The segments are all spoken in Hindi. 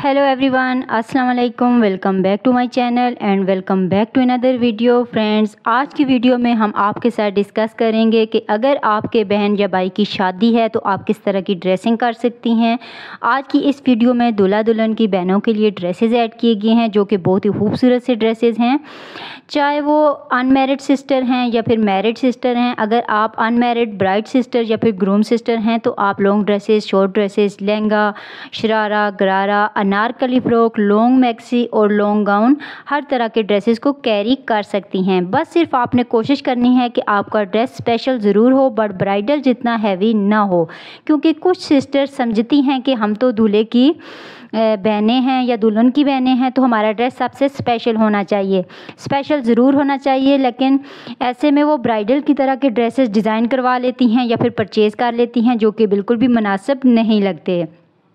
हेलो एवरीवन, अस्सलाम वालेकुम। Welcome back to my channel and welcome back to another video. Friends, आज की वीडियो में हम आपके साथ डिस्कस करेंगे कि अगर आपके बहन या भाई की शादी है तो आप किस तरह की ड्रेसिंग कर सकती हैं। आज की इस वीडियो में दूल्हा दुल्हन की बहनों के लिए ड्रेसेस ऐड किए गए हैं जो कि बहुत ही खूबसूरत से ड्रेसेस हैं, चाहे वो अनमैरिड सिस्टर हैं या फिर मैरिड सिस्टर हैं। अगर आप अनमैरिड ब्राइड सिस्टर या फिर ग्रूम सिस्टर हैं तो आप long dresses, short dresses, lehenga, sharara, gharara, Anarkali frock, long maxi और लॉन्ग गाउन, हर तरह के ड्रेसेस को कैरी कर सकती हैं। बस सिर्फ आपने कोशिश करनी है कि आपका ड्रेस स्पेशल ज़रूर हो बट ब्राइडल जितना हैवी ना हो, क्योंकि कुछ सिस्टर समझती हैं कि हम तो दूल्हे की बहनें हैं या दुल्हन की बहनें हैं तो हमारा ड्रेस सबसे स्पेशल होना चाहिए। स्पेशल ज़रूर होना चाहिए, लेकिन ऐसे में वो ब्राइडल की तरह के ड्रेसेस डिज़ाइन करवा लेती हैं या फिर परचेज़ कर लेती हैं, जो कि बिल्कुल भी मुनासिब नहीं लगते।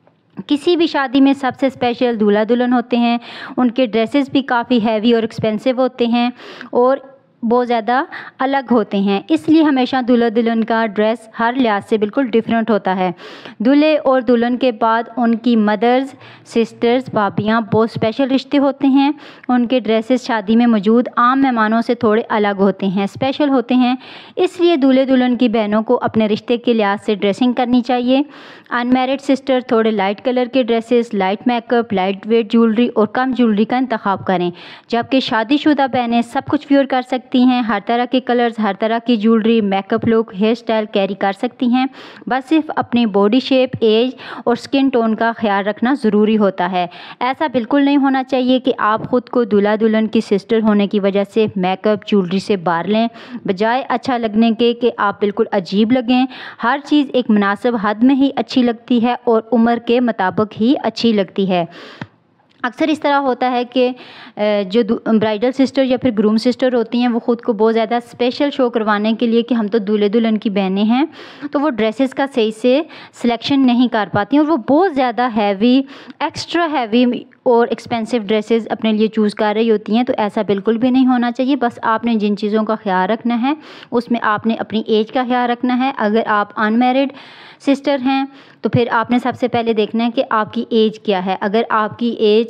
किसी भी शादी में सबसे स्पेशल दूल्हा दुल्हन होते हैं, उनके ड्रेसेस भी काफ़ी हैवी और एक्सपेंसिव होते हैं और बहुत ज़्यादा अलग होते हैं। इसलिए हमेशा दूल्हा दुल्हन का ड्रेस हर लिहाज से बिल्कुल डिफरेंट होता है। दूल्हे और दुल्हन के बाद उनकी मदर्स, सिस्टर्स, भाभियाँ बहुत स्पेशल रिश्ते होते हैं। उनके ड्रेसेस शादी में मौजूद आम मेहमानों से थोड़े अलग होते हैं, स्पेशल होते हैं। इसलिए दूल्हे दुल्हन की बहनों को अपने रिश्ते के लिहाज से ड्रेसिंग करनी चाहिए। अनमैरिड सिस्टर थोड़े लाइट कलर के dresses, light makeup, light weight jewellery और कम ज्वेलरी का इंतखाब करें, जबकि शादीशुदा बहनें सब कुछ वेयर कर सकती हैं। हर तरह के कलर्स, हर तरह की jewellery, makeup look, hair style carry कर सकती हैं। बस सिर्फ अपनी बॉडी शेप, एज और स्किन टोन का ख्याल रखना ज़रूरी होता है। ऐसा बिल्कुल नहीं होना चाहिए कि आप ख़ुद को दूल्हा दुल्हन की सिस्टर होने की वजह से मेकअप ज्वेलरी से बाहर लें, बजाय अच्छा लगने के कि आप बिल्कुल अजीब लगें। हर चीज़ एक मुनासिब हद में ही अच्छी लगती है और उम्र के मुताबिक ही अच्छी लगती है। अक्सर इस तरह होता है कि जो ब्राइडल सिस्टर या फिर ग्रूम सिस्टर होती हैं वो ख़ुद को बहुत ज़्यादा स्पेशल शो करवाने के लिए कि हम तो दूल्हे दुल्हन की बहनें हैं, तो वो ड्रेसेस का सही से सिलेक्शन नहीं कर पाती और वो बहुत ज़्यादा हैवी, एक्स्ट्रा हैवी और एक्सपेंसिव ड्रेसेस अपने लिए चूज़ कर रही होती हैं। तो ऐसा बिल्कुल भी नहीं होना चाहिए। बस आपने जिन चीज़ों का ख्याल रखना है उसमें आपने अपनी एज का ख्याल रखना है। अगर आप अनमैरिड सिस्टर हैं तो फिर आपने सबसे पहले देखना है कि आपकी एज क्या है। अगर आपकी एज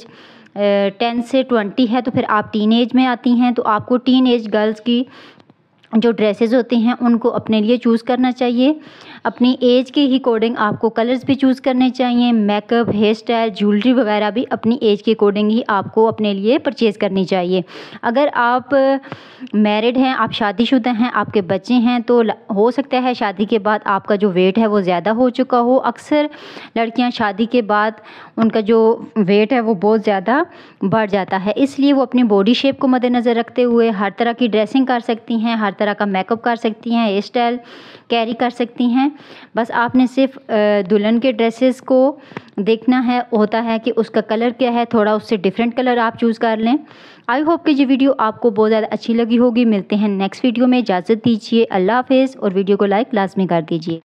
10 से 20 है तो फिर आप टीन एज में आती हैं, तो आपको टीन एज गर्ल्स की जो ड्रेसेस होते हैं उनको अपने लिए चूज़ करना चाहिए। अपनी एज के ही अकॉर्डिंग आपको कलर्स भी चूज़ करने चाहिए। मेकअप, हेयर स्टाइल, ज्वेलरी वगैरह भी अपनी एज के अकॉर्डिंग ही आपको अपने लिए परचेज़ करनी चाहिए। अगर आप मैरिड हैं, आप शादीशुदा हैं, आपके बच्चे हैं, तो हो सकता है शादी के बाद आपका जो वेट है वो ज़्यादा हो चुका हो। अक्सर लड़कियां शादी के बाद उनका जो वेट है वो बहुत ज़्यादा बढ़ जाता है, इसलिए वो अपनी बॉडी शेप को मद्देनज़र रखते हुए हर तरह की ड्रेसिंग कर सकती हैं, हर तरह का मेकअप कर सकती हैं, हेयर स्टाइल कैरी कर सकती हैं। बस आपने सिर्फ दुल्हन के ड्रेसेस को देखना है होता है कि उसका कलर क्या है, थोड़ा उससे डिफरेंट कलर आप चूज़ कर लें। आई होप कि ये वीडियो आपको बहुत ज़्यादा अच्छी लगी होगी। मिलते हैं नेक्स्ट वीडियो में, इजाज़त दीजिए, अल्लाह हाफिज़ और वीडियो को लाइक लाजमी कर दीजिए।